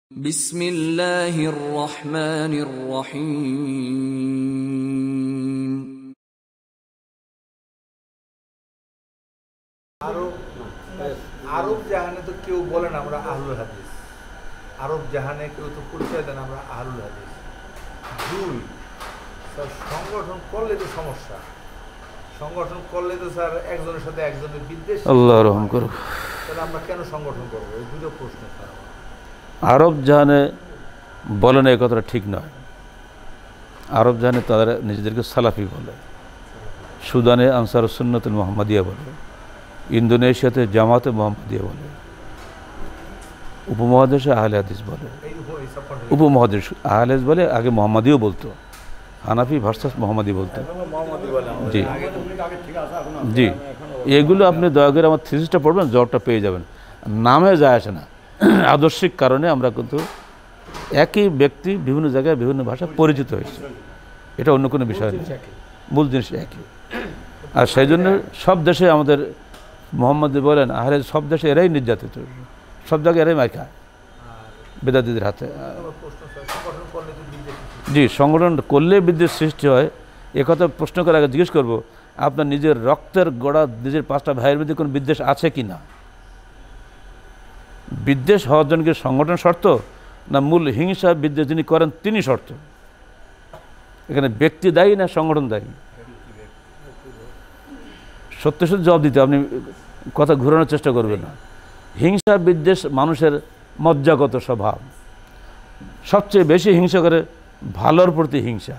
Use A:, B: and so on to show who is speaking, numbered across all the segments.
A: বিসমিল্লাহির রহমানির রহিম।
B: আরব জাহানে তো কেউ বলেন আমরা আহলুল হাদিস, আরব জাহানে কেউ তো পরিচয় দেন আমরা আহলুল হাদিস। দুই, স্যার সংগঠন করলে তো সমস্যা, সংগঠন করলে তো স্যার একজনের সাথে একজনের বিদ্বেষ।
C: আল্লাহ রহম করুক।
B: তাহলে আমরা কেন সংগঠন করবো? এই দুটো প্রশ্ন স্যার।
C: আরব জাহানে বলে না, এই কথাটা ঠিক নয়। আরব জাহানে তারা নিজেদেরকে সালাফি বলে, সুদানে আনসার সুন্নতুল মোহাম্মদিয়া বলে, ইন্দোনেশিয়াতে জামাতে মোহাম্মদিয়া বলে, উপমহাদেশে আহলে হাদিস বলে। উপমহাদেশ আহলে হাদিস বলে, আগে মোহাম্মদিও বলতো, হানাফি ভার্সাস মোহাম্মদি বলতো। জি জি, এগুলো আপনি দয়া করে আমার থিসিসটা পড়বেন, জবটা পেয়ে যাবেন। নামে যায় আসে না, আদর্শিক কারণে আমরা কিন্তু একই ব্যক্তি বিভিন্ন জায়গায় বিভিন্ন ভাষায় পরিচিত হয়েছে, এটা অন্য কোনো বিষয় নেই, মূল জিনিস একই। আর সেই জন্য সব দেশে আমাদের মোহাম্মদী বলেন আহলে সব দেশে এরাই নির্যাতিত, সব জায়গায় এরাই মার খায় বেদাতীদের হাতে। জি, সংগঠন করলে বিদ্বেষ সৃষ্টি হয়, একথা প্রশ্ন করার আগে জিজ্ঞেস করবো আপনার নিজের রক্তের গোড়া নিজের 5টা ভাইয়ের মধ্যে কোনো বিদ্বেষ আছে কি না? বিদ্বেষ হওয়ার জন্য কি সংগঠন শর্ত, না মূল হিংসা বিদ্বেষ যিনি করেন তিনি শর্ত? এখানে ব্যক্তি দায়ী না সংগঠন দায়ী? সত্য সত্য জবাব দিতে, আপনি কথা ঘুরানোর চেষ্টা করবেন না। হিংসা বিদ্বেষ মানুষের মজ্জাগত স্বভাব। সবচেয়ে বেশি হিংসা করে ভালোর প্রতি হিংসা।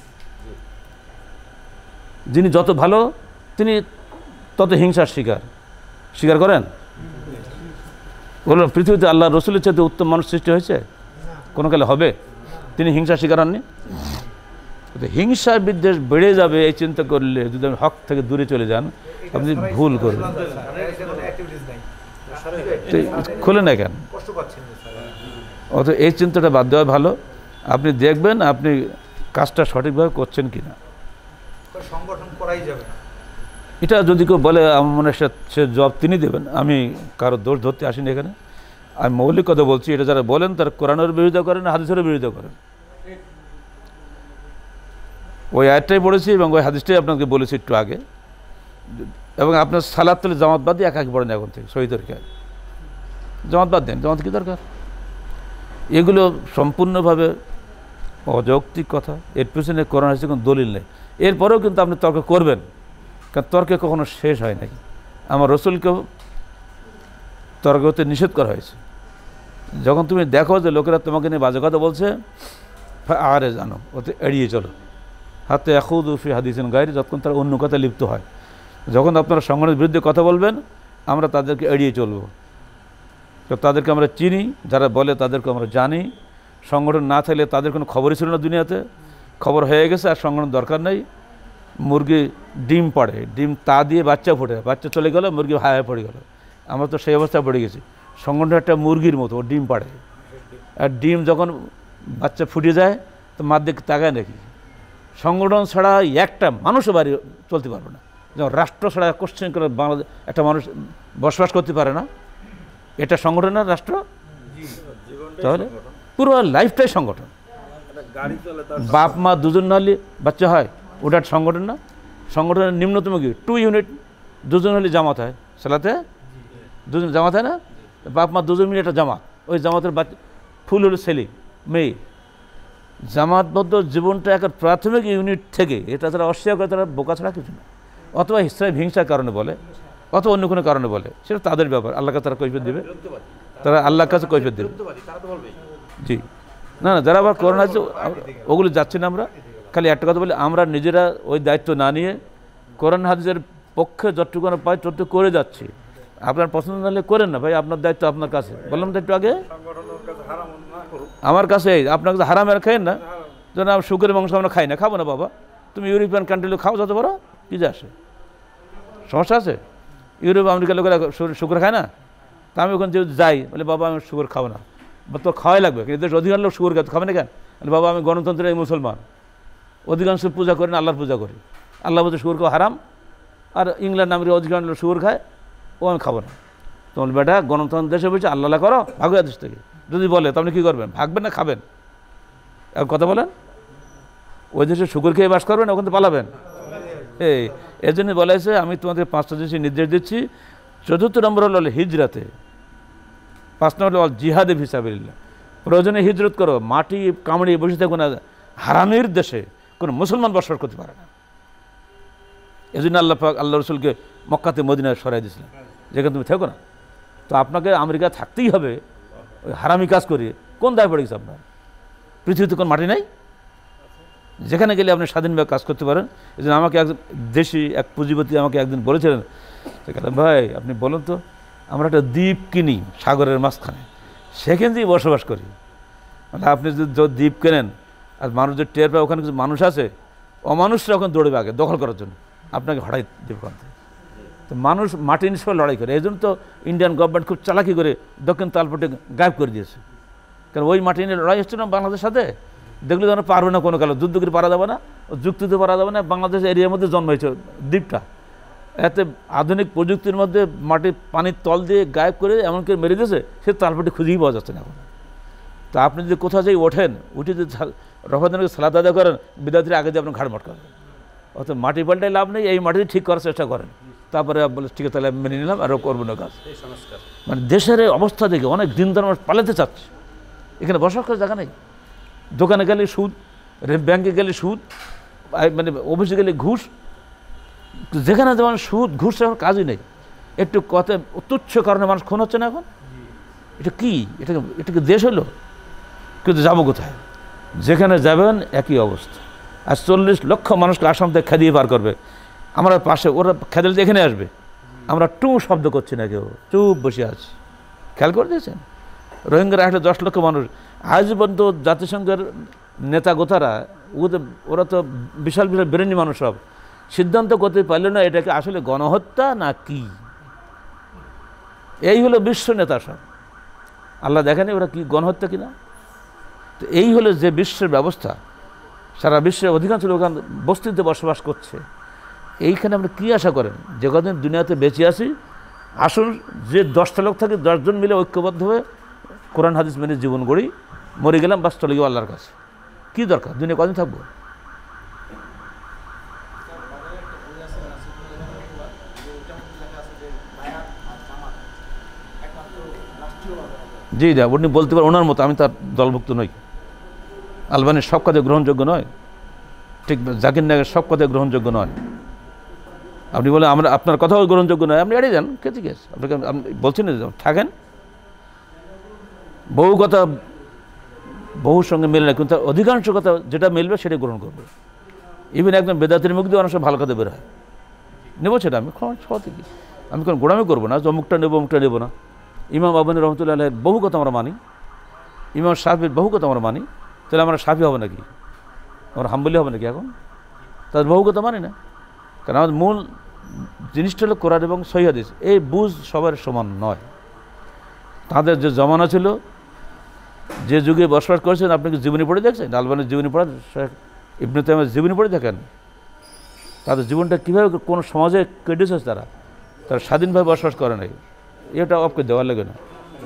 C: যিনি যত ভালো তিনি তত হিংসার স্বীকার করেন? বলুন, পৃথিবীতে আল্লাহ রসুলের চাইতে উত্তম মানুষ সৃষ্টি হয়েছে? কোনো কালে হবে? তিনি হিংসা স্বীকার হননি। হিংসা বিদ্বেষ বেড়ে যাবে এই চিন্তা করলে যদি আপনি হক থেকে দূরে চলে যান, আপনি ভুল করবেন। খুলে না কেন? অত এই চিন্তাটা বাদ দেওয়া ভালো। আপনি দেখবেন আপনি কাজটা সঠিকভাবে করছেন কিনা।
B: সংগঠন করাই যাবে না
C: এটা যদি কেউ বলে, আমার মনে হয় সে জবাব তিনি দেবেন। আমি কারো দোষ ধরতে আসিনি এখানে, আমি মৌলিক কথা বলছি। এটা যারা বলেন তারা কোরআনের বিরোধিতা করেন, হাদিসেরও বিরোধিতা করেন। ওই আয়াতটাই পড়েছি এবং ওই হাদিসটাই আপনাকে বলেছি একটু আগে। এবং আপনার সালাত তুলে জামাত বাদ দিয়ে একাকি পড়েন এখন থেকে, শহীদ দরকার জামাত বাদ দেন, জামাত কি দরকার? এগুলো সম্পূর্ণভাবে অযৌক্তিক কথা। এর পিছনে কোরআন হাদিসের কোনো দলিল নেই। এরপরেও কিন্তু আপনি তর্ক করবেন, কারণ তর্কে কখনো শেষ হয় নাই। আমার রসুলকেও তর্ক হতে নিষেধ করা হয়েছে। যখন তুমি দেখো যে লোকেরা তোমাকে নিয়ে বাজে কথা বলছে, আরে জানো ওতে এড়িয়ে চলো। হাতে এখুদুফি হাদিসেন গায়রি, যতক্ষণ তারা অন্য কথা লিপ্ত হয়। যখন আপনারা সংগঠনের বিরুদ্ধে কথা বলবেন, আমরা তাদেরকে এড়িয়ে চলবো। তো তাদেরকে আমরা চিনি, যারা বলে তাদেরকে আমরা জানি। সংগঠন না থাকলে তাদের কোনো খবরই ছিল না দুনিয়াতে। খবর হয়ে গেছে, আর সংগঠন দরকার নেই। মুরগি ডিম পাড়ে, ডিম তা দিয়ে বাচ্চা ফোটে, বাচ্চা চলে গেল, মুরগি হায় পড়ে গেল। আমরা তো সেই অবস্থায় পড়ে গেছি। সংগঠন একটা মুরগির মতো, ও ডিম পাড়ে, আর ডিম যখন বাচ্চা ফুটে যায় তো মার দিকে তাকায় নাকি? সংগঠন ছাড়া একটা মানুষও বাড়ি চলতে পারবে না। যেমন রাষ্ট্র ছাড়া কোশ্চেন করে বাংলাদেশ একটা মানুষ বসবাস করতে পারে না। এটা সংগঠন না রাষ্ট্র? তাহলে পুরো লাইফটাই সংগঠন। বাপ মা দুজন না হলে বাচ্চা হয়, ওটা সংগঠন না? সংগঠনের নিম্নতম কি 2 ইউনিট, দুজন হলে জামাত হয়। সালাতে দুজন জামাত হয় না? বাপ মা দুজন মিলে একটা জামাত, ওই জামাতের বাচ্চা ফুল হলো ছেলে মেয়ে। জামাতবদ্ধ জীবনটা একটা প্রাথমিক ইউনিট থেকে, এটা তারা অস্বীকার করে, তারা বোকা ছাড়া কিছু না। অথবা ইসলাম হিংসার কারণে বলে, অথবা অন্য কোনো কারণে বলে, সেটা তাদের ব্যাপার। আল্লাহর কাছে তারা কৈফিয়ত দেবে, তারা আল্লাহর কাছে কৈফিয়ত দেবে। জি, না না, যারা আবার করোনা আছে ওগুলো যাচ্ছে না। আমরা খালি একটা কথা বলি, আমরা নিজেরা ওই দায়িত্ব না নিয়ে কোরআন হাদিসের পক্ষে যতটুকু পাই ততটুকু করে যাচ্ছি। আপনার পছন্দ না হলে করেন না ভাই, আপনার দায়িত্ব আপনার কাছে। বললাম তো একটু আগে, আমার কাছে আপনার কাছে হারামের খাইন না। যেন আমরা শুকরের মাংস আমরা খাই না, খাবো না বাবা। তুমি ইউরোপিয়ান কান্ট্রিতে খাও যত বড়, কী যে আসে, সমস্যা আছে? ইউরোপ আমেরিকার লোকেরা শুকর খায় না, তা আমি ওখানে যেহেতু যাই, বলে বাবা আমি শুকর খাবো না। বা তো খাওয়াই লাগবে, কিন্তু দেশ অধিকাংশ লোক শুকর খাবে না কেন? বাবা আমি গণতন্ত্রের মুসলমান, অধিকাংশ পূজা করি না, আল্লাহর পূজা করি। আল্লাহ বলতে শুকর খাওয়া হারাম, আর ইংল্যান্ড আমেরিকা অধিকাংশ লোক শুকর খায়, ও আমি খাবো না। তোমার বেটা গণতন্ত্র দেশে বলছে আল্লাহ করো, ভাগো দেশ থেকে। যদি বলে তো আপনি কী করবেন? ভাগবেন না খাবেন? এখন কথা বলেন, ওই দেশে শুকুর খেয়ে বাস করবেন, ওখান থেকে পালাবেন? এই জন্য বলা হয়েছে আমি তোমাদের 5টা জিনিস নির্দেশ দিচ্ছি। 4র্থ নম্বর হলো হিজরাতে, 5 নম্বর হল জিহাদে ফিসাবিল্লাহ। প্রয়োজনে হিজরত করো, মাটি কামড়িয়ে বসে থাকো না। হারামির দেশে কোনো মুসলমান বসবাস করতে পারে না। এই জন্য আল্লাহ রসুলকে মক্কাতে মদিনায় সরাই দিয়েছিলেন, যেখানে তুমি থেকো না। তো আপনাকে আমেরিকা থাকতেই হবে ওই হারামি কাজ করিয়ে? কোন দায় পড়ে গেছে আপনার? পৃথিবীতে কোন মাটি নাই যেখানে গেলে আপনি স্বাধীনভাবে কাজ করতে পারেন? এই জন্য আমাকে এক দেশি এক পুঁজিপতি আমাকে একদিন বলেছিলেন, ভাই আপনি বলুন তো, আমরা একটা দ্বীপ কিনি সাগরের মাঝখানে, সেখান থেকেই বসবাস করি। মানে আপনি যদি দ্বীপ কেনেন আর মানুষ যে টের পায় ওখানে কিছু মানুষ আছে, অমানুষরা ওখানে দৌড়বে আগে দখল করার জন্য, আপনাকে হঠাৎ দ্বীপ ওখান থেকে। তো মানুষ মাটি নিয়ে লড়াই করে। এই জন্য তো ইন্ডিয়ান গভর্নমেন্ট খুব চালাকি করে দক্ষিণ তালপটে গায়েব করে দিয়েছে। কারণ ওই মাটি নিয়ে লড়াই হচ্ছে না বাংলাদেশের সাথে, দেখলে যেন পারবে না কোনো কালো, যুদ্ধ করে পারা যাবে না, যুক্তিতে পারা যাবে না। বাংলাদেশ এরিয়ার মধ্যে জন্ম হয়েছে দ্বীপটা, এতে আধুনিক প্রযুক্তির মধ্যে মাটি পানির তল দিয়ে গায়েব করে এমনকি মেরে দিয়েছে, সে তালপটে খুঁজেই পাওয়া যাচ্ছে না এখন। তা আপনি যদি কোথাও যাই ওঠেন, উঠে যদি রফাদানকে সালাত আদায় করেন, বিদ্যার্থীর আগে দিয়ে আপনার ঘাড় মটকাবেন। অত মাটি পাল্টাই লাভ নেই, এই মাটি ঠিক করার চেষ্টা করেন, তারপরে বলে ঠিক আছে তাহলে মেনে নিলাম আরও করবো না কাজ। মানে দেশের অবস্থা দেখে অনেক দিন ধরে মানুষ পালাতে চাচ্ছে, এখানে বসবাস করার জায়গা নেই। দোকানে গেলে সুদ, ব্যাংকে গেলে সুদ, মানে অফিসে গেলে ঘুষ, যেখানে যেমন সুদ ঘুষ এখন কাজই নেই। একটু কথা তুচ্ছ কারণে মানুষ খুন হচ্ছে না এখন। এটা কি? এটা কি দেশ হলো? কিন্তু যাবো কোথায়? যেখানে যাবেন একই অবস্থা। আর 40 লক্ষ মানুষকে আসাম থেকে খেদিয়ে পার করবে, আমরা পাশে ওরা খেদালে এখানে আসবে, আমরা টু শব্দ করছি না, কেউ চুপ বসে আছি। খেয়াল করে দিয়েছেন? রোহিঙ্গারা আসলে 10 লক্ষ মানুষ, আজ পর্যন্ত জাতিসংঘের নেতা গোতারা ওরা তো বিশাল বিশাল ব্রেনি মানুষ, সব সিদ্ধান্ত করতে পারল না এটাকে আসলে গণহত্যা না কি। এই হলো বিশ্ব নেতা সব, আল্লাহ দেখেনি ওরা কি গণহত্যা কিনা। তো এই হলো যে বিশ্বের ব্যবস্থা, সারা বিশ্বের অধিকাংশ লোক বস্তিতে বসবাস করছে। এইখানে আপনি কী আশা করেন? যে কদিন দুনিয়াতে বেঁচে আসি, আসুন যে 10টা লোক থাকে 10 জন মিলে ঐক্যবদ্ধ হয়ে কোরআন হাদিস মেনে জীবন গড়ি, মরে গেলাম বাস চলে গেল আল্লাহর কাছে। কী দরকার? দুনিয়া কদিন থাকবো? জি উনি বলতে পারেন ওনার মতো, আমি তার দলভুক্ত নই। আলবানির সব কথা গ্রহণযোগ্য নয়, ঠিক জাকির নায়কের সব কথা গ্রহণযোগ্য নয়। আপনি বলেন আমরা আপনার কথাও গ্রহণযোগ্য নয়, আপনি এড়িয়ে যান, কে ঠিক আছে? আপনাকে আপনি বলছেন না থাকেন, বহু কথা বহুর সঙ্গে মেলে না, কিন্তু অধিকাংশ কথা যেটা মিলবে সেটাই গ্রহণ করবে। ইভেন একদম বেদাতের মুখ দিয়ে অনেক সময় ভালো কথা বের হয়, নেবো সেটা আমি কি, আমি কোনো গোড়ামি করবো না, অমুকটা নেবো অমুকটা নেবো না। ইমাম আবনী রহমতুল্লাহ আলাইহির বহু কথা আমরা মানি, ইমাম শাফির বহু কথা আমরা মানি, তাহলে আমরা শাফি হবে নাকি? আমরা হাম্বলি হবে নাকি এখন? তাদের বহু কথা মানি না, কারণ আমাদের মূল জিনিসটা হলো কোরআন এবং সহিহ হাদিস। এই বুঝ সবার সমান নয়। তাদের যে জমানা ছিল, যে যুগে বসবাস করেছেন, আপনি কি জীবনী পড়ে দেখছেন? আলবানির জীবনী পড়া, ইবনে তাইমিয়ার জীবনী পড়ে দেখেন, তাদের জীবনটা কীভাবে কোনো সমাজে কেটেছে, তারা স্বাধীনভাবে বসবাস করে নাই, এটা অপকে দেওয়ার লাগে না।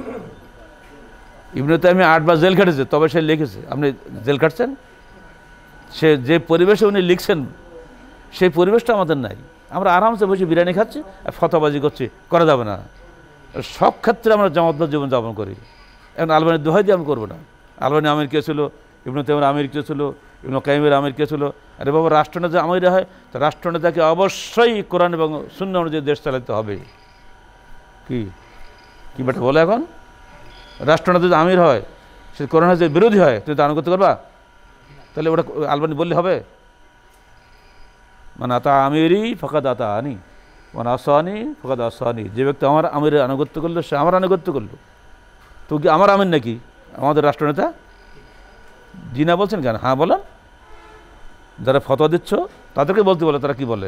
C: ইবনে তাইমিয়া 8 বার জেল খাটেছে, তবে সে লিখেছে। আপনি জেল খাটছেন, সে যে পরিবেশে উনি লিখছেন সেই পরিবেশটা আমাদের নাই। আমরা আরামসে বসে বিরিয়ানি খাচ্ছি আর ফতোয়াবাজি করছি, করা যাবে না। সব ক্ষেত্রে আমরা জামাতবদ্ধ জীবনযাপন করি। এখন আলবানির দোহাই দিয়ে আমি করবো না। আলবানি আমির কে ছিল, ইবনে তাইমিয়ার আমির কে ছিল, ইবনে কাইমের আমির কে ছিল? আরে বাবা, রাষ্ট্রনেতা আমির হয় তো রাষ্ট্রনেতাকে অবশ্যই কোরআন এবং সুন্নাহ অনুযায়ী দেশ চালাতে হবে। কি বেটা বলে এখন? রাষ্ট্রনেতা যদি আমির হয়, সে কোরআন হাদিসের বিরোধী হয়, তুমি তা করতে পারবা? তাহলে ওটা আলবানি বললে হবে? মানে আতা আমিরই ফাকাদ আতা আনি, মানে আসানি ফাকাদ আসানি। যে ব্যক্তি আমার আমিরের আনুগত্য করলো সে আমার আনুগত্য করলো। তো কি আমার আমির নাকি আমাদের রাষ্ট্রনেতা? জি না বলছেন কেন? হ্যাঁ বলেন। যারা ফতোয়া দিচ্ছ তাদেরকে বলতে বলে, তারা কি বলে?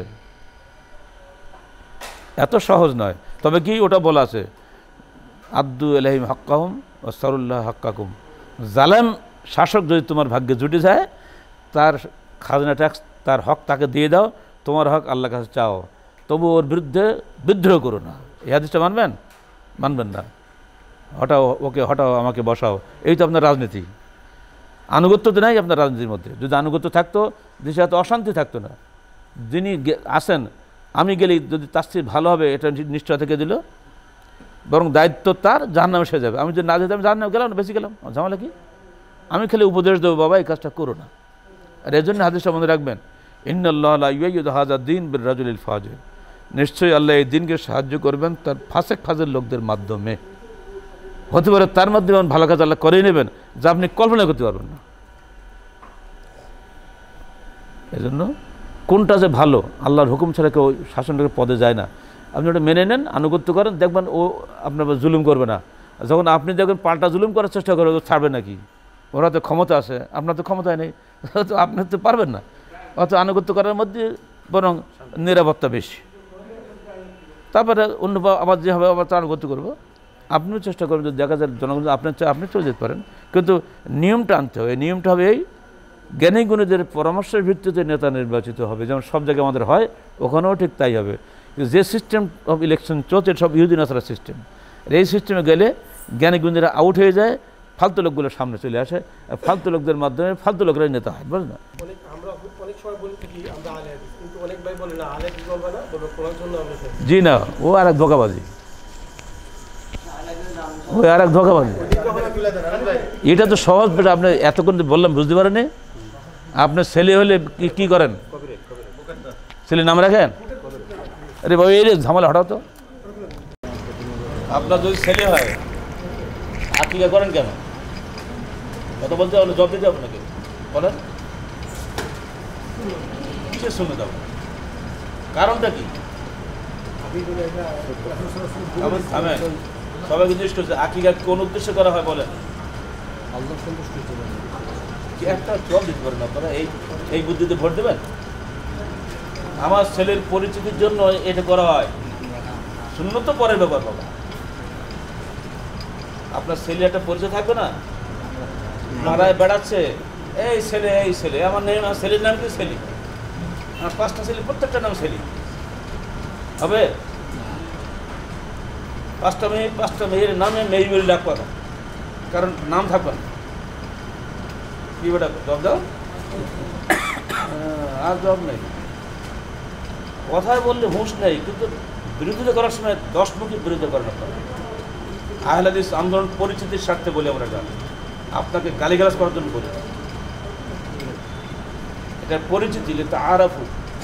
C: এত সহজ নয়। তবে কি ওটা বলা আছে, আদ্দু ইলাইহিম হাক্কাহুম ওয়াসতারুল্লাহ হাক্কাকুম। জালেম শাসক যদি তোমার ভাগ্যে জুটে যায়, তার খাজনা ট্যাক্স, তার হক তাকে দিয়ে দাও, তোমার হক আল্লাহর কাছে চাও, তবু ওর বিরুদ্ধে বিদ্রোহ করো না। এই হাদিসটা মানবেন? মানবেন না। হটাও ওকে, হটাও আমাকে, বসাও, এই তো আপনার রাজনীতি। আনুগত্য তো নাই আপনার রাজনীতির মধ্যে। যদি আনুগত্য থাকতো দেশে এত অশান্তি থাকতো না। যিনি আসেন, আমি গেলেই যদি তার চেয়ে ভালো হবে এটা নিশ্চয় থেকে দিল, বরং দায়িত্ব তার, জাহান্নামে সে যাবে। আমি যদি না যেতাম জাহান্নামে গেলাম না, বেশি গেলাম, ঝামেলা কি? আমি খালি উপদেশ দেবো, বাবা এই কাজটা করো না। আর এই জন্য হাদিসটা মনে রাখবেন, ইন্নাল্লাহ লা ইউয়াইয়িদু হাযা দীন বির-রাজুলিল ফাজির, নিশ্চয়ই আল্লাহ এই দিনকে সাহায্য করবেন তার ফাসেক ফাজের লোকদের মাধ্যমে। হতে পারে তার মাধ্যমে ভালো কাজ আল্লাহ করেই নেবেন যা আপনি কল্পনা করতে পারবেন না। এই জন্য কোনটা যে ভালো, আল্লাহর হুকুম ছাড়া কেউ শাসনটাকে পদে যায় না। আপনি ওটা মেনে নেন, আনুগত্য করেন, দেখবেন ও আপনার জুলুম করবে না। যখন আপনি দেখবেন পাল্টা জুলুম করার চেষ্টা করে, ও ছাড়বে নাকি? ওরা তো ক্ষমতা আছে, আপনার তো ক্ষমতায় নেই, তো আপনি তো পারবেন না। অত আনুগত্য করার মধ্যে বরং নিরাপত্তা বেশি। তারপরে অন্য আবার যে হবে আবার তো আনুগত্য করবো। আপনিও চেষ্টা করবেন যদি দেখা যায় জনগণ আপনার চায় আপনি চলে যেতে পারেন, কিন্তু নিয়মটা আনতে হবে। নিয়মটা হবে এই, জ্ঞানী গুণীদের পরামর্শের ভিত্তিতে নেতা নির্বাচিত হবে, যেমন সব জায়গায় আমাদের হয়, ওখানেও ঠিক তাই হবে। যে সিস্টেম অফ ইলেকশন চলছে সব ইহুদি নাসারা সিস্টেম। এই সিস্টেমে গেলে জ্ঞানী গুণীরা আউট হয়ে যায়, ফালতু লোকগুলো সামনে চলে আসে, আর ফালতু লোকদের মাধ্যমে ফালতু লোকরাই নেতা হয়, বুঝলেন না? জি না, ও আর এক ধোঁকাবাজি, ও আর এক ধোঁকাবাজি। এটা তো সহজ বেটা, আপনি এতক্ষণ বললাম বুঝতে পারেন। আপনার ছেলে হলে কি করেন? ছেলে নাম রাখেন? আরে ভাই এই ঝামেলা হঠাৎ তো। আপনার যদি ছেলে হয় আকিকা করেন কেন? কথা বলতে হবে, জব দিতে হবে আপনাকে, বলেন কিসের শুনে যাবো, কারণটা কি? সবাইকে জিজ্ঞেস করছে আকিকা কোন উদ্দেশ্যে করা হয়, বলেন। একটা জব দিতে পারেন আপনারা, এই বুদ্ধিতে ভোট দেবেন? আমার ছেলের পরিচিতির জন্য এটা করা হয়, সুন্নত পরের ব্যাপার বাবা। আপনার ছেলে একটা পরিচয় থাকবে না, মারায় বেড়াচ্ছে এই ছেলে, এই ছেলে, আমার ছেলের নাম কি ছেলে, আমার 5টা ছেলে, প্রত্যেকটা নাম ছেলে হবে। 5টা মেয়ের নামে মেয়ে বলে ডাকবো না, কারণ নাম থাকবে না। কি বেটা জব দাও, আর জব নেই। কথায় বললে হুঁশ নেই, কিন্তু বিরোধিতা করার সময় 10 মুখী বিরোধিতা করেন আপনারা। আহলে হাদিস আন্দোলন পরিচিতির স্বার্থে বলি আমরা, এটা আপনাকে গালিগালাজ করার জন্য বলি, এটা পরিচিতি, এটা আরাফু।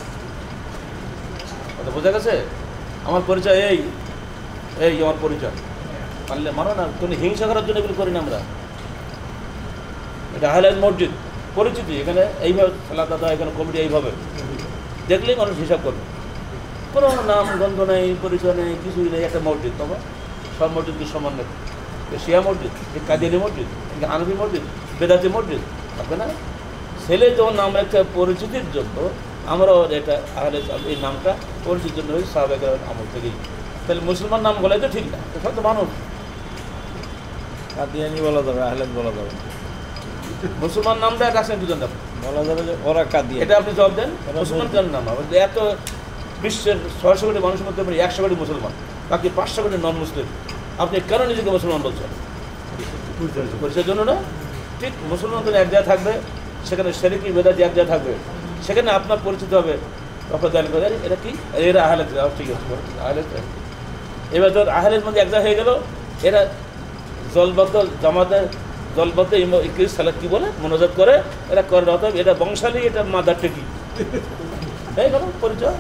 C: কথা বোঝা গেছে? আমার পরিচয় এই আমার পরিচয়, পারলে মানো না, কোনো হিংসা করার জন্য এগুলো করি না আমরা। এটা আহলে হাদিস মসজিদ পরিচিতি, এখানে এইভাবে খেলা দাদা, এখানে কমিটি এইভাবে দেখলেই মানুষ হিসাব করবে। কোনো নাম গন্ধ নেই, পরিচয় নেই, কিছুই নেই, একটা মসজিদ। তবে সব মসজিদকে সমান নেই, শিয়া মসজিদ, কাদিয়ানি মসজিদ, হানফি মসজিদ, বেদাতি মসজিদ থাকবে না। ছেলে যখন নাম একটা পরিচিতির জন্য, আমরাও এটা আহলে এই নামটা পরিচিতির জন্য ওই সাহাবায়ে আমল থেকেই। তাহলে মুসলমান নাম বলাই তো ঠিক না, সব তো মানুষ।
D: কাদিয়ানি বলা যাবে, আহলে বলা যাবে,
C: মুসলমান নামটা রাখছেন দুজন নাম
D: বলা যাবে যে ওরা কাদিয়ানি।
C: এটা আপনি জবাব দেন, মুসলমান কেন নাম হবে? এত বিশ্বের 600 কোটি মানুষের মধ্যে 100 কোটি মুসলমান, বাকি 500 কোটি নন মুসলিম, আপনি কেন নিজেকে মুসলমান বলছেন? পরিচয়ের জন্য না। ঠিক মুসলমানদের এক জায়গায় থাকবে, সেখানে শিরকি বেদাতি এক জায়গায় থাকবে, সেখানে আপনার পরিচিত হবে, আপনার জানতে হবে এটা কি, এরা আহলে হাদিস। ঠিক আছে, আহলে হাদিস। এবার ধর আহলের মধ্যে এক জায়গায় হয়ে গেল, এরা জলবদ্ধ জামাতের দলবদ্ধ ইংলিশ সালাদ কি বলে মনোজাত করে, এরা করে না, এটা বংশালী, এটা মাদার টেকি হয়ে গেল, পরিচয়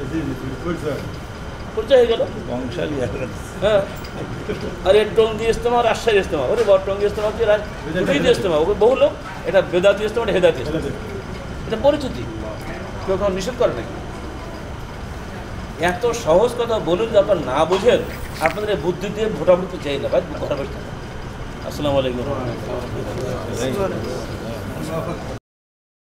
C: হয়ে গেল
D: বংশালী।
C: হ্যাঁ, আর এর টঙ্গি ইস্তেমা, রাজশাহী ইস্তেমা, ওরে টঙ্গি ইস্তেমা কি রাজশাহী ইস্তেমা, ওকে বহু লোক, এটা বেদাতি ইস্তেমা, এটা হেদাতি ইস্তেমা, এটা পরিচিতি, কেউ কখন নিষেধ করে নাকি? এত সহজ কথা বলুন যে আপনার না বুঝেন, আপনাদের এই বুদ্ধি দিয়ে ভোটাভুটি চাই না ভাই, ঘরে বসে থাকেন। আসসালামু আলাইকুম।